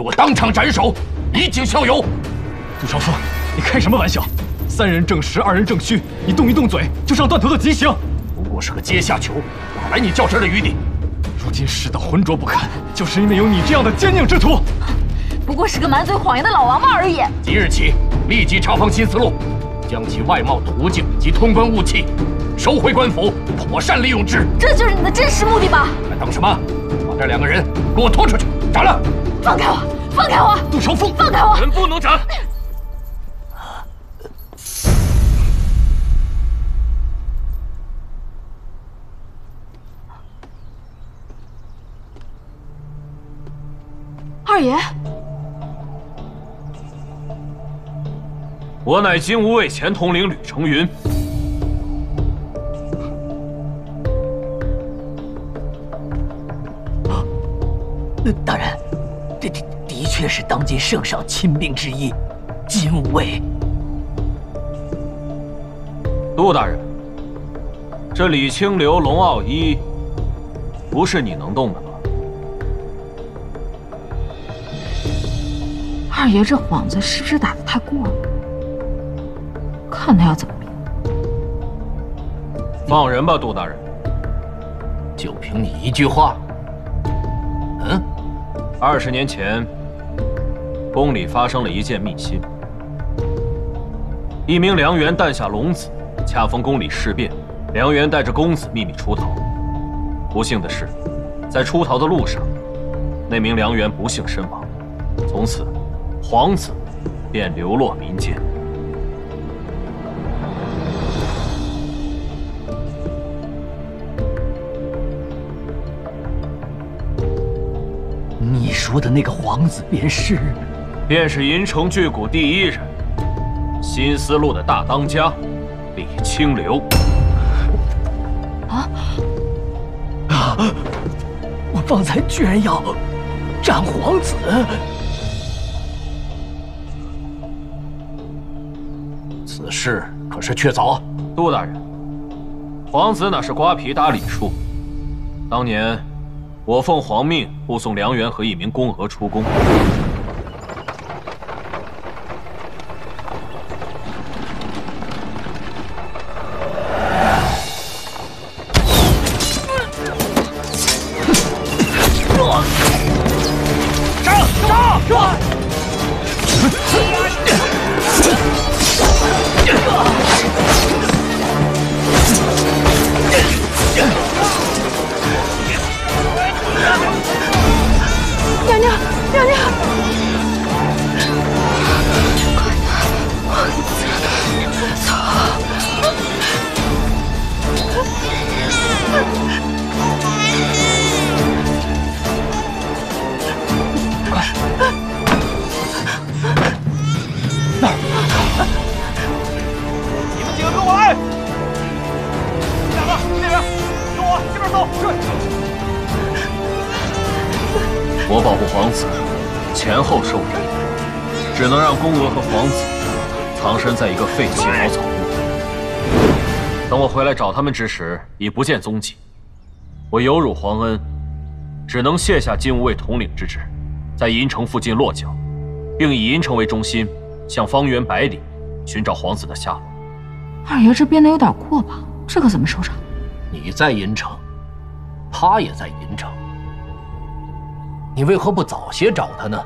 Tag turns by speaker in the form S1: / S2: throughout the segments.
S1: 我当场斩首，以儆效尤。
S2: 杜少峰，你开什么玩笑？3人正实，2人正虚，你动一动嘴就上断头的极刑。
S1: 不过是个阶下囚，哪来你较真的余地？
S2: 如今世道浑浊不堪，就是因为有你这样的奸佞之徒。
S3: 不过是个满嘴谎言的老王八而已。
S1: 即日起，立即查封新思路，将其外贸途径及通关务器收回官府，妥善利用之。
S3: 这就是你的真实目的吧？
S1: 还等什么？把这2个人给我拖出去，斩了！
S3: 放开我！放开我！
S2: 杜朝风，
S3: 放开我！
S1: 人不能斩。
S3: 二爷，
S4: 我乃金吾卫前统领吕承云。
S5: 大人，这的确是当今圣上亲兵之一，金吾卫。
S4: 杜大人，这李清流、龙傲一，不是你能动的吧？
S3: 二爷这幌子是不是打得太过了？看他要怎么变。
S4: 放人吧，杜大人。
S1: 就凭你一句话
S4: ？20年前，宫里发生了一件密信。一名良缘诞下龙子，恰逢宫里事变，良缘带着公子秘密出逃。不幸的是，在出逃的路上，那名良缘不幸身亡。从此，皇子便流落民间。
S5: 你说的那个皇子便是
S4: 银城巨贾第1人，新思路的大当家李清流。
S5: 我方才居然要斩皇子！
S1: 此事可是确凿？
S4: 杜大人，皇子乃是瓜皮打李处。当年，我奉皇命护送良缘和一名宫娥出宫。我保护皇子，前后受敌，只能让宫娥和皇子藏身在一个废弃茅草屋。等我回来找他们之时，已不见踪迹。我有辱皇恩，只能卸下金吾卫统领之职，在银城附近落脚，并以银城为中心，向方圆100里寻找皇子的下落。
S3: 二爷这编的有点过吧？这可怎么收场？
S1: 你在银城，他也在银城。你为何不早些找他呢？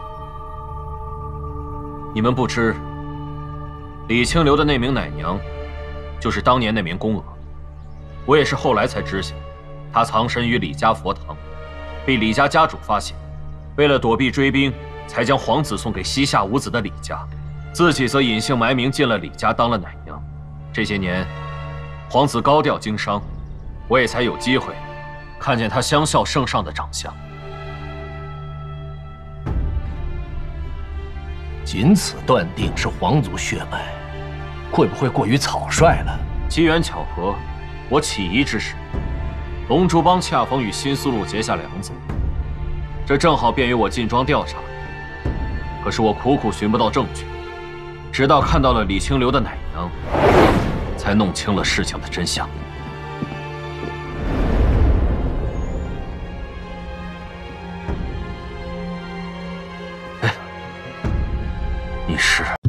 S4: 你们不知，李清流的那名奶娘，就是当年那名宫娥。我也是后来才知晓，她藏身于李家佛堂，被李家家主发现，为了躲避追兵，才将皇子送给膝下无子的李家，自己则隐姓埋名进了李家当了奶娘。这些年，皇子高调经商，我也才有机会看见他相效圣上的长相。
S1: 仅此断定是皇族血脉，会不会过于草率了？
S4: 机缘巧合，我起疑之时，龙珠帮恰逢与新思路结下梁子，这正好便于我进庄调查。可是我苦苦寻不到证据，直到看到了李清流的奶娘，才弄清了事情的真相。 你是